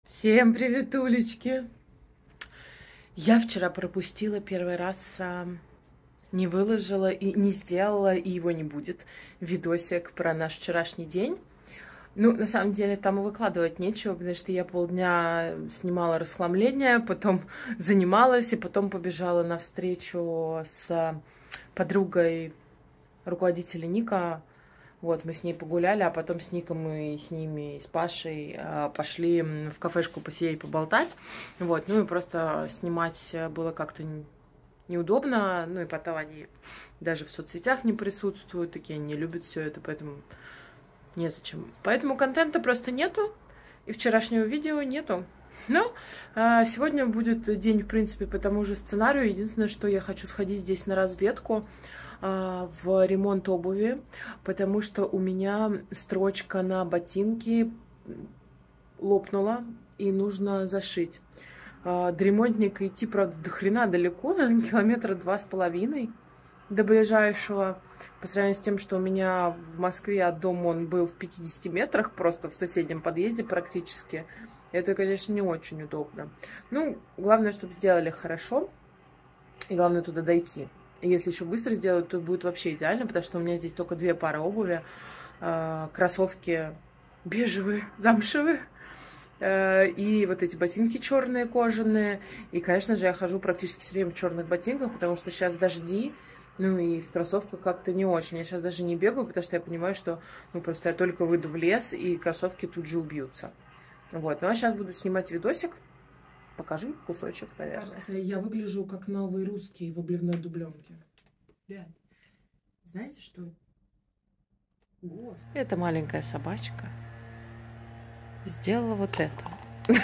Всем привет, улички! Я вчера пропустила первый раз, не выложила и не сделала, и его не будет, видосик про наш вчерашний день. Ну, на самом деле, там и выкладывать нечего, потому что я полдня снимала расхламление, потом занималась, и потом побежала на встречу с подругой руководителя Ника. Вот, мы с ней погуляли, а потом с Ником и с ними, и с Пашей пошли в кафешку посидеть, поболтать. Вот, ну и просто снимать было как-то неудобно, ну и потом они даже в соцсетях не присутствуют, такие они не любят все это, поэтому незачем. Поэтому контента просто нету, и вчерашнего видео нету. Но сегодня будет день, в принципе, по тому же сценарию. Единственное, что я хочу сходить здесь на разведку в ремонт обуви, потому что у меня строчка на ботинки лопнула и нужно зашить. До ремонтника идти, правда, до хрена далеко, наверное, километра 2,5 до ближайшего. По сравнению с тем, что у меня в Москве от дома он был в 50 метрах, просто в соседнем подъезде практически. Это, конечно, не очень удобно. Ну, главное, чтобы сделали хорошо, и главное туда дойти. И если еще быстро сделают, то будет вообще идеально, потому что у меня здесь только 2 пары обуви. Кроссовки бежевые, замшевые. И вот эти ботинки черные, кожаные. И, конечно же, я хожу практически все время в черных ботинках, потому что сейчас дожди. Ну и в кроссовках как-то не очень. Я сейчас даже не бегаю, потому что я понимаю, что ну, просто я только выйду в лес, и кроссовки тут же убьются. Вот. Ну а сейчас буду снимать видосик. Покажу кусочек, наверное. Кажется, я выгляжу как новый русский в обливной дубленке. Блядь. Знаете что? Господи. Это маленькая собачка сделала вот это.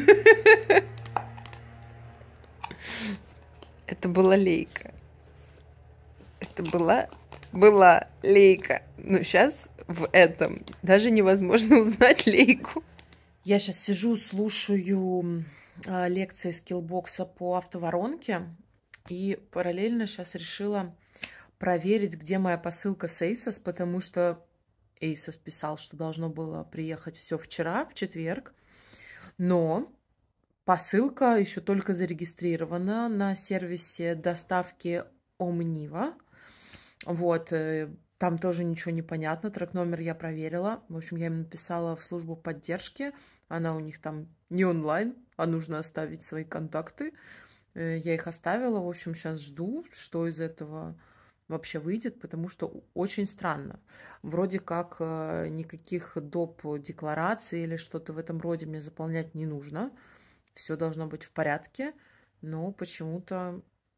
Это была Лейка. Это была Лейка. Но сейчас в этом даже невозможно узнать Лейку. Я сейчас сижу, слушаю лекции скиллбокса по автоворонке. И параллельно сейчас решила проверить, где моя посылка с ASOS, потому что ASOS писал, что должно было приехать все вчера, в четверг. Но посылка еще только зарегистрирована на сервисе доставки Omniva. Вот, там тоже ничего не понятно. Трек-номер я проверила. В общем, я им написала в службу поддержки. Она у них там не онлайн, а нужно оставить свои контакты. Я их оставила. В общем, сейчас жду, что из этого вообще выйдет, потому что очень странно. Вроде как никаких доп. Деклараций или что-то в этом роде мне заполнять не нужно. Все должно быть в порядке, но почему-то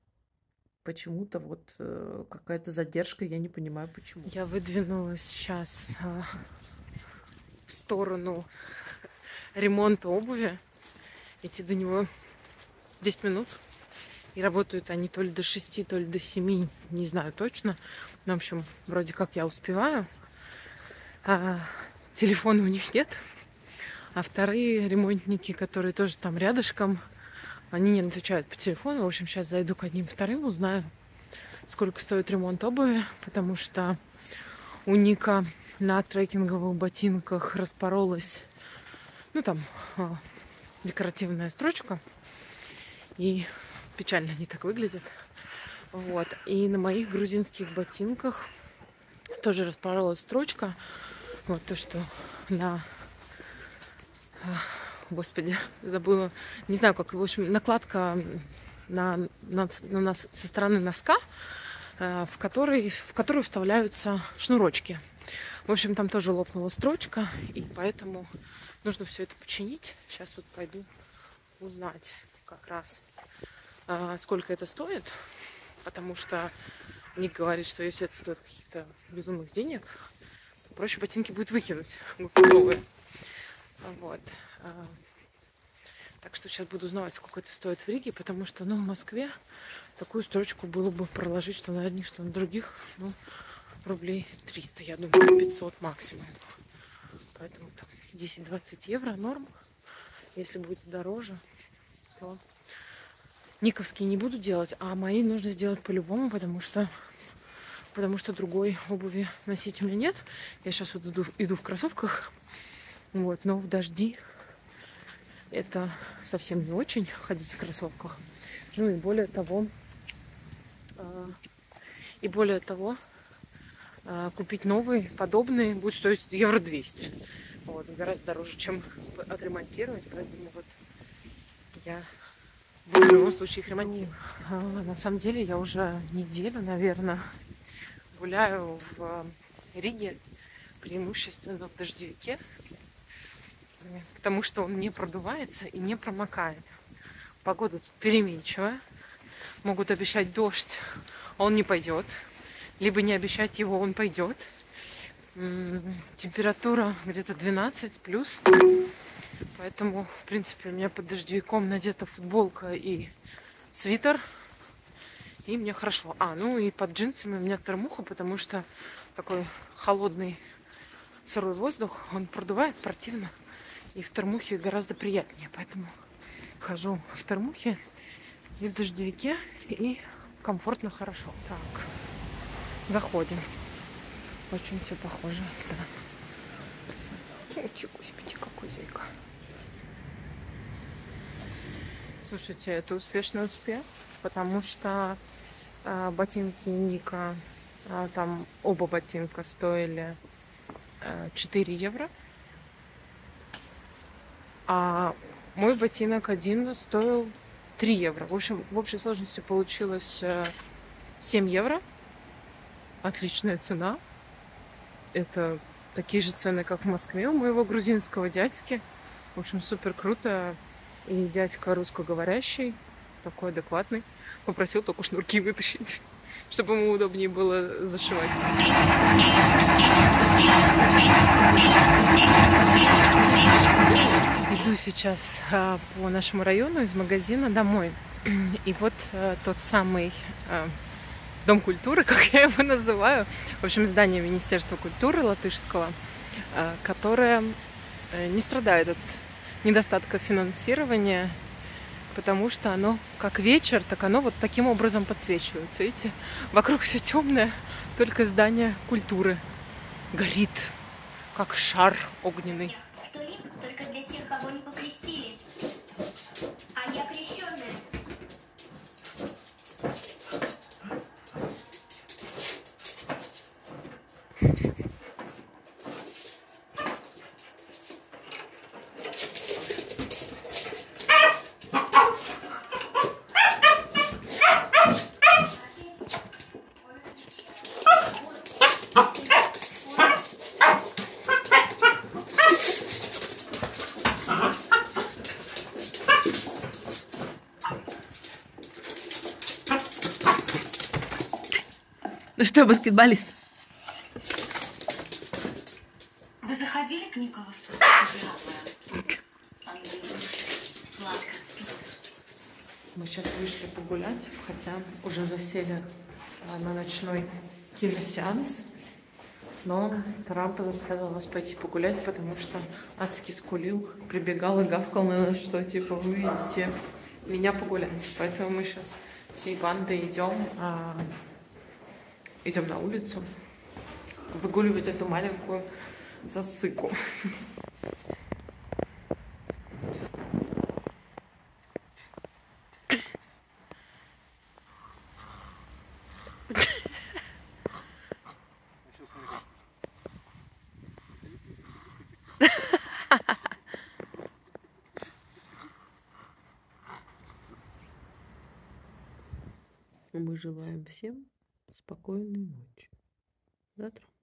вот какая-то задержка, я не понимаю почему. Я выдвинулась сейчас в сторону ремонта обуви. Идти до него 10 минут. И работают они то ли до 6, то ли до 7, не знаю точно. Но, в общем, вроде как я успеваю. Телефона у них нет. А вторые ремонтники, которые тоже там рядышком, они не отвечают по телефону. В общем, сейчас зайду к одним вторым, узнаю, сколько стоит ремонт обуви. Потому что у Ника на трекинговых ботинках распоролась, ну, там, декоративная строчка. И печально они так выглядят. Вот. И на моих грузинских ботинках тоже распоролась строчка. Вот то, что на... Господи, забыла. Не знаю, как, в общем, накладка на нас со стороны носка, в которую вставляются шнурочки. В общем, там тоже лопнула строчка, и поэтому нужно все это починить. Сейчас вот пойду узнать как раз, сколько это стоит, потому что Ник говорит, что если это стоит каких-то безумных денег, то проще ботинки будет выкинуть готовые. Вот. Так что сейчас буду узнавать, сколько это стоит в Риге, потому что, ну, в Москве такую строчку было бы проложить, что на одних, что на других, ну, рублей 300, я думаю, 500 максимум. Поэтому там 10-20 евро норм. Если будет дороже, то никовские не буду делать, а мои нужно сделать по-любому, потому что другой обуви носить у меня нет. Я сейчас вот иду в кроссовках, вот, но в дожди это совсем не очень ходить в кроссовках. Ну и более того, купить новые, подобные, будет стоить евро 200. Вот, гораздо дороже, чем отремонтировать, поэтому вот я буду в любом случае их ремонтировать. На самом деле я уже неделю, наверное, гуляю в Риге, преимущественно в дождевике, потому что он не продувается и не промокает. Погода тут переменчивая. Могут обещать дождь, а он не пойдет. Либо не обещать его, он пойдет. Температура где-то 12 плюс. Поэтому, в принципе, у меня под дождевиком надета футболка и свитер. И мне хорошо. Ну и под джинсами у меня термуха, потому что такой холодный сырой воздух, он продувает противно. И в термухе гораздо приятнее. Поэтому хожу в термухе и в дождевике. И комфортно, хорошо. Так, заходим. Очень все похоже. Да. Господи, какой зайка. Слушайте, это успешный успех, потому что ботинки Ника, там оба ботинка стоили 4 евро. А мой ботинок один стоил 3 евро. В общем, в общей сложности получилось 7 евро. Отличная цена. Это такие же цены, как в Москве у моего грузинского дядьки. В общем, супер круто. И дядька русскоговорящий, такой адекватный, попросил только шнурки вытащить, чтобы ему удобнее было зашивать. Иду сейчас по нашему району из магазина домой. И вот тот самый Дом культуры, как я его называю, в общем, здание Министерства культуры латышского, которое не страдает от недостатка финансирования, потому что оно как вечер, так оно вот таким образом подсвечивается. Видите, вокруг все темное, только здание культуры горит, как шар огненный. Что-либо только для тех, кого не покрестили. А я крещенная. Ну что, баскетболист? Вы заходили к Николасу? Сладко спит. Мы сейчас вышли погулять, хотя уже засели на ночной киносеанс. Но Трамп заставил нас пойти погулять, потому что адски скулил, прибегал и гавкал на нас, что типа вы видите меня погулять. Поэтому мы сейчас всей бандой идем на улицу выгуливать эту маленькую засыку. Мы желаем всем спокойной ночи. Завтра